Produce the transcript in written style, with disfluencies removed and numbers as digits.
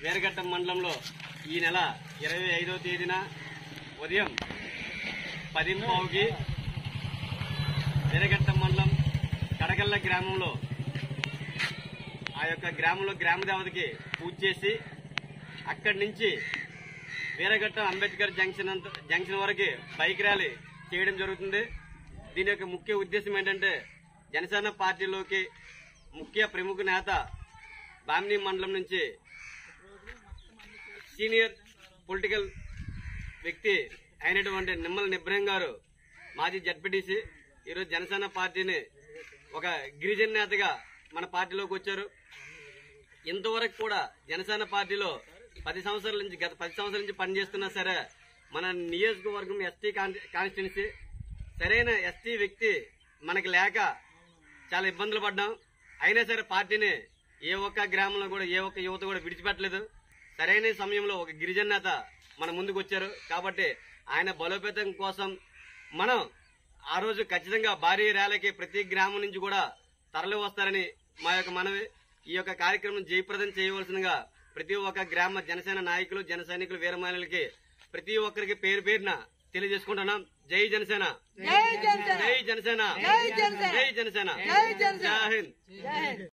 వీరఘట్టం మండలంలో ఈ నెల 25వ తేదీన ఉదయం 10:15కి వీరఘట్టం మండలం కడగల్ల గ్రామంలో ఆ యొక్క గ్రామంలో గ్రామదేవతకి పూజ చేసి అక్కడి నుంచి వీరఘట్టం అంబేద్కర్ జంక్షన్ వరకు బైక్ ర్యాలీ చేయడం జరుగుతుంది. దీని యొక్క ముఖ్య ఉద్దేశం ఏంటంటే జనసేన పార్టీలోకి ముఖ్య ప్రముఖ నేత బామిని మండలం నుంచి సీనియర్ పొలిటికల్ వ్యక్తి అయినటువంటి నిమ్మల నిబ్రహం గారు మాజీ జడ్పీటీసీ ఈరోజు జనసేన పార్టీని ఒక గిరిజన నేతగా మన పార్టీలోకి వచ్చారు. ఇంతవరకు కూడా జనసేన పార్టీలో గత 10 సంవత్సరాల నుంచి పనిచేస్తున్నా సరే మన నియోజకవర్గం ఎస్టీ కాన్స్టిట్యున్సీ సరైన ఎస్టీ వ్యక్తి మనకి లేక చాలా ఇబ్బందులు పడ్డాం. అయినా సరే పార్టీని ఏ ఒక్క గ్రామంలో కూడా ఏ ఒక్క యువత కూడా విడిచిపెట్టలేదు. సరైన సమయంలో ఒక గిరిజన నేత మన ముందుకు వచ్చారు కాబట్టి ఆయన బలోపేతం కోసం మనం ఆ రోజు ఖచ్చితంగా భారీ ర్యాలీకి ప్రతి గ్రామం నుంచి కూడా తరలి వస్తారని మా యొక్క మనవి. ఈ యొక్క కార్యక్రమం జయప్రదం చేయవలసిందిగా ప్రతి ఒక్క గ్రామ జనసేన నాయకులు జన సైనికులు వీర మహిళలకి ప్రతి ఒక్కరికి పేరు పేరున తెలియజేసుకుంటున్నాం. జై జనసేన, జై జనసేన, జై జనసేన, జై హింద్.